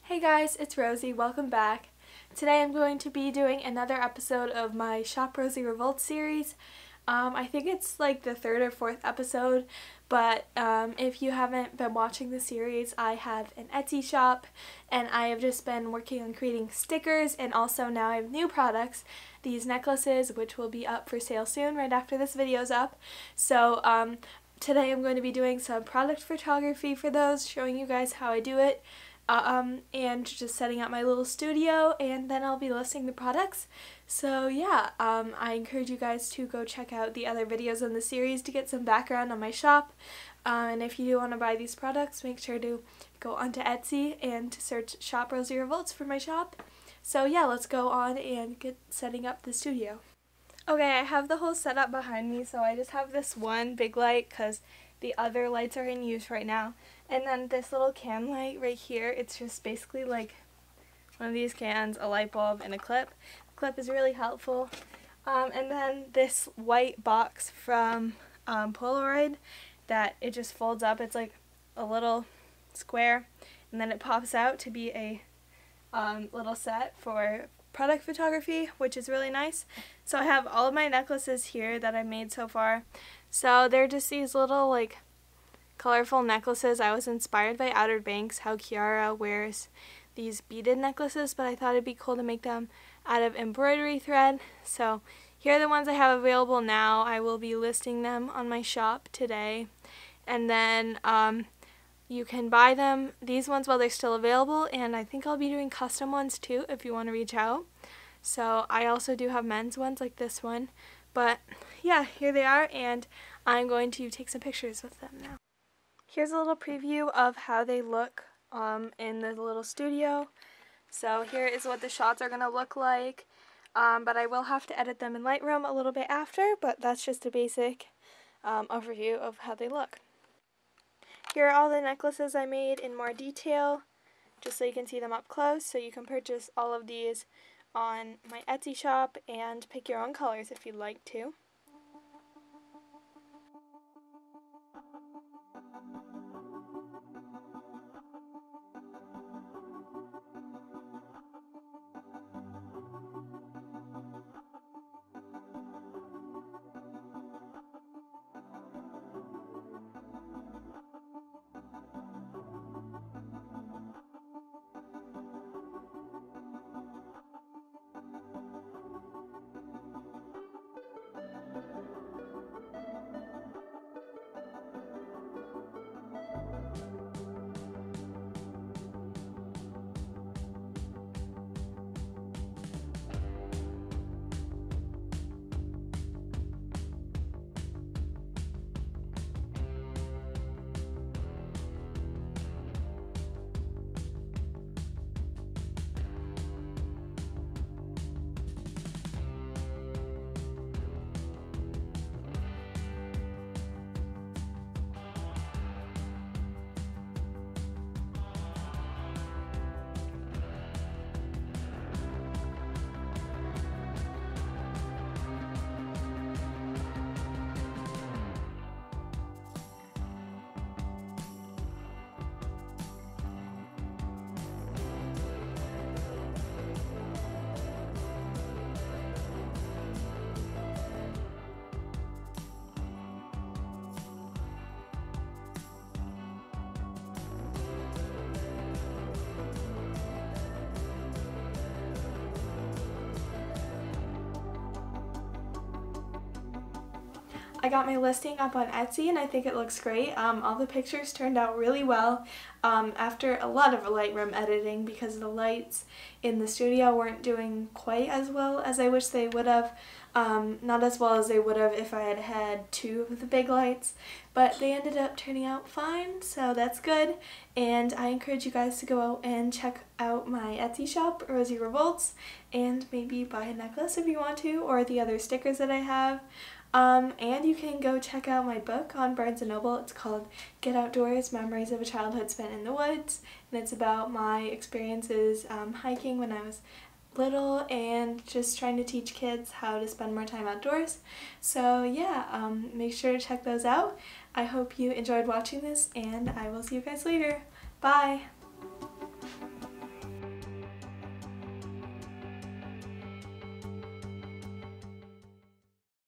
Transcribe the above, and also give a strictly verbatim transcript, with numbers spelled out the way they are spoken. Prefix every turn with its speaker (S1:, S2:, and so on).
S1: Hey guys, it's Rosie. Welcome back. Today I'm going to be doing another episode of my Shop Rosie Revolts series. Um, I think it's like the third or fourth episode, but um, if you haven't been watching the series, I have an Etsy shop and I have just been working on creating stickers, and also now I have new products, these necklaces, which will be up for sale soon right after this video is up. So um, today I'm going to be doing some product photography for those, showing you guys how I do it. Uh, um, and just setting up my little studio, and then I'll be listing the products. So yeah, um, I encourage you guys to go check out the other videos in the series to get some background on my shop. Uh, and if you do want to buy these products, make sure to go onto Etsy and to search Shop Rosie Revolts for my shop. So yeah, let's go on and get setting up the studio. Okay, I have the whole setup behind me, so I just have this one big light because the other lights are in use right now. And then this little can light right here, it's just basically like one of these cans, a light bulb, and a clip. The clip is really helpful. Um, and then this white box from um, Polaroid that it just folds up. It's like a little square, and then it pops out to be a um, little set for product photography, which is really nice. So I have all of my necklaces here that I've made so far. So they're just these little like colorful necklaces. I was inspired by Outer Banks, how Kiara wears these beaded necklaces, but I thought it'd be cool to make them out of embroidery thread. So here are the ones I have available now. I will be listing them on my shop today, and then um, you can buy them, these ones, while they're still available, and I think I'll be doing custom ones too if you want to reach out. So I also do have men's ones like this one, but yeah, here they are, and I'm going to take some pictures with them now. Here's a little preview of how they look um, in the little studio. So here is what the shots are going to look like, um, but I will have to edit them in Lightroom a little bit after, but that's just a basic um, overview of how they look. Here are all the necklaces I made in more detail, just so you can see them up close. So you can purchase all of these on my Etsy shop and pick your own colors if you'd like to. I got my listing up on Etsy and I think it looks great. Um, all the pictures turned out really well um, after a lot of Lightroom editing, because the lights in the studio weren't doing quite as well as I wish they would have. Um, not as well as they would have if I had had two of the big lights, but they ended up turning out fine, so that's good. And I encourage you guys to go out and check out my Etsy shop, Rosie Revolts, and maybe buy a necklace if you want to, or the other stickers that I have. Um, and you can go check out my book on Barnes and Noble. It's called Get Outdoors, Memories of a Childhood Spent in the Woods, and it's about my experiences um, hiking when I was little and just trying to teach kids how to spend more time outdoors. So yeah, um, make sure to check those out. I hope you enjoyed watching this, and I will see you guys later. Bye!